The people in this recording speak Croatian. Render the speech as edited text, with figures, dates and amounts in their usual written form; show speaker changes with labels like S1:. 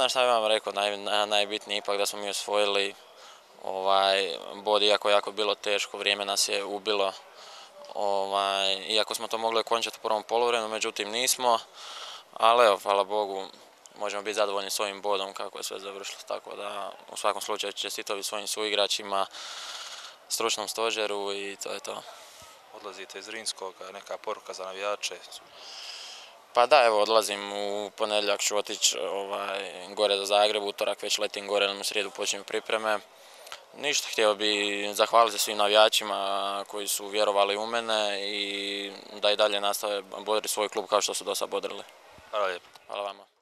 S1: Pa šta bih vam rekao, najbitnije ipak da smo mi osvojili bod, iako je jako bilo teško, vrijeme nas je ubilo. Iako smo to mogli okončati u prvom poluvremenu, međutim nismo, ali evo, hvala Bogu, možemo biti zadovoljni s ovim bodom kako je sve završilo, tako da u svakom slučaju čestitovi svojim suigračima, stručnom stožeru i to je to.
S2: Odlazite iz Zrinskog, neka poruka za navijače?
S1: Pa da, evo, odlazim u ponedjeljak, ću otići gore do Zagreba, utorak već letim gore, u srijedu počinju pripreme. Ništa, htio bi zahvaliti svim navijačima koji su vjerovali u mene i da i dalje nastave bodriti svoj klub kao što su do sad bodrili.
S2: Hvala lijepo.
S1: Hvala vama.